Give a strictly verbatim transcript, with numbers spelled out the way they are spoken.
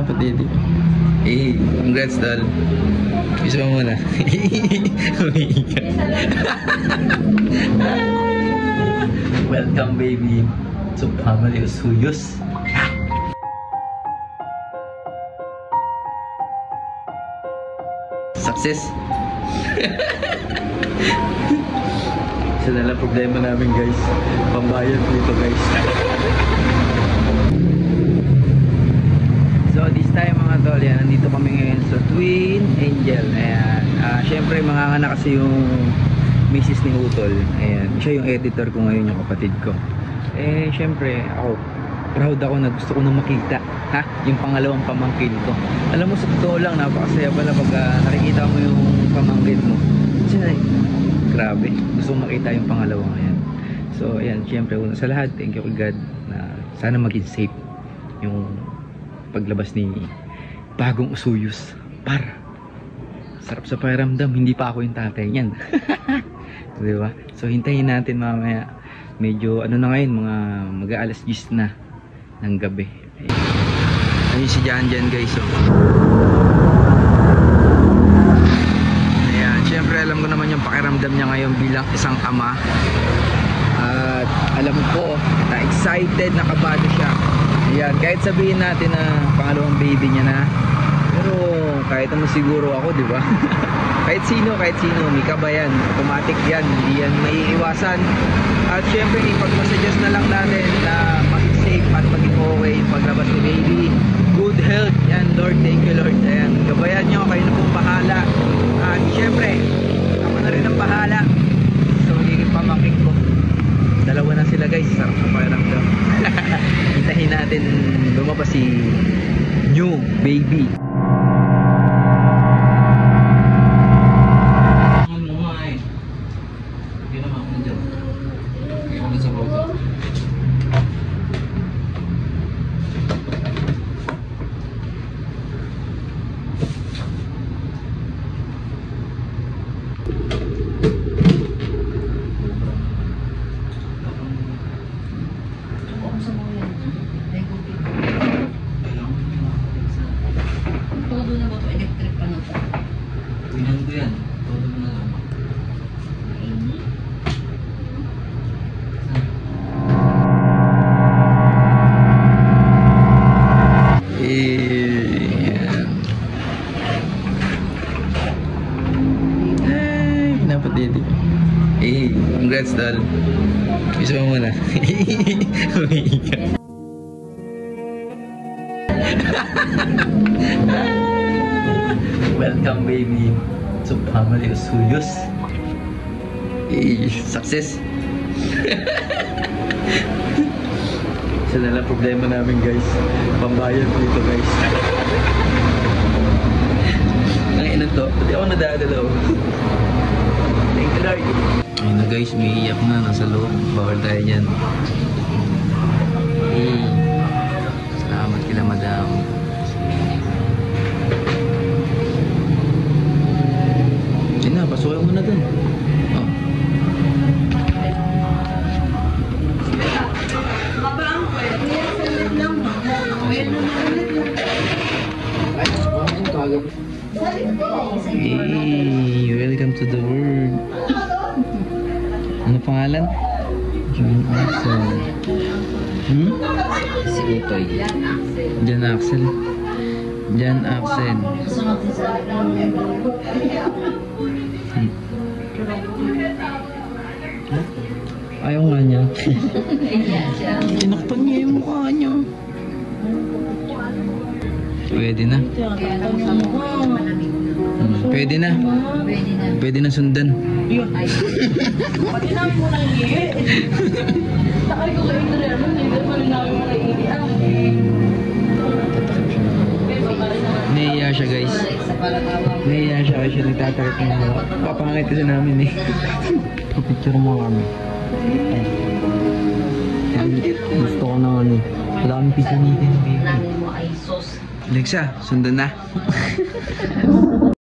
kapatid. Eh, congrats, Dal. Kiss mo muna. Welcome, baby, to Family Usuyos. Success. Isa na lang problema namin, guys. Pambayad dito, guys. So this time, mga tol, yan, nandito kami ngayon sa Twin Angel. Ayan. Uh, Siyempre, manganganak kasi yung misis ni Utol. Ayan. Siya yung editor ko ngayon, yung kapatid ko. Eh, siyempre, ako, proud ako na gusto ko na makita, ha? Yung pangalawang pamangkin ko. Alam mo, sa totoo lang, napakasaya pala pag uh, nakikita mo yung pamangkin mo. Kasi na, grabe, gusto ko makita yung pangalawa ngayon. So, ayan, siyempre, una sa lahat, thank you kay God na sana maging safe yung paglabas ni bagong Usuyos. Par, sarap sa pakiramdam, hindi pa ako yung tatay niyan. Diba? So, hintayin natin mamaya. Medyo, ano na ngayon, mga mag-aalas diyes na ng gabi. Ayun si Jan Jan, guys. So. Ayan, syempre alam ko naman yung pakiramdam niya ngayon bilang isang ama. At alam ko na excited, nakabado siya. Ayan, kahit sabihin natin na pangalawang baby niya na, pero kahit naman siguro ako, di ba? Kahit sino, kahit sino, may kabayan, automatic yan, hindi yan maiiwasan. At syempre, ipagmasuggest na lang natin na maging safe at maging okay paglabas ni baby. Good health, yan Lord, thank you Lord. Ayan, gabayan nyo, kayo na pong bahala. At syempre, ako na rin ang bahala. So, higit pamangkin ko. Dalawa na sila, guys, sarap sa pakiramdam. Hintahin natin lumabas si new baby. Eh, congrats, Dal. Kiss mo muna. Welcome, baby, to Family Usuyos. Eh, success. Isa na lang problema namin, guys. Pambayad dito, guys. Ngayon na to, pati ako nadadalaw. Thank you, Lord. Ayun na, guys, may iyak na nasa loob. Bawal tayo dyan. Hey, salamat kila madam. Ayun na, pasukin mo na dun. Oh. Hey, welcome to the world. Ano pangalan? John Axel. Hmm? Si Utoy. John Axel. John Axel. Hmm. Ayaw nga niya. Tinakpan niya yung mukha niya. Pwede na. Hmm, pwede na. Pwede na sundan. Pati namin mo nang iihi. Takay ko kayo na rin. Hindi naman namin mo nang iihi. Naiya siya, guys. Naiya siya kasi siya nagtatakip ng mga. Papangit kasi namin eh. Picture mo kami. Gusto ko na ano. Wala kami picture nito. Alexa, sundan na.